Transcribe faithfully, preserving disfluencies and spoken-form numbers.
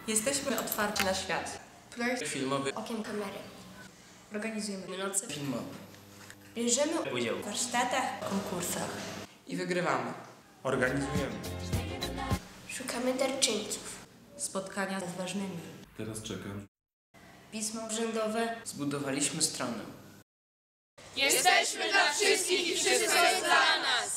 Jesteśmy otwarci na świat. Projekt filmowy Okiem kamery. Organizujemy noce filmowy. Bierzemy Udział w warsztatach, konkursach. I wygrywamy. Organizujemy. szukamy darczyńców. Spotkania z ważnymi. Teraz czekam. Pismo urzędowe. Zbudowaliśmy stronę. Jesteśmy dla wszystkich i wszystko jest dla nas!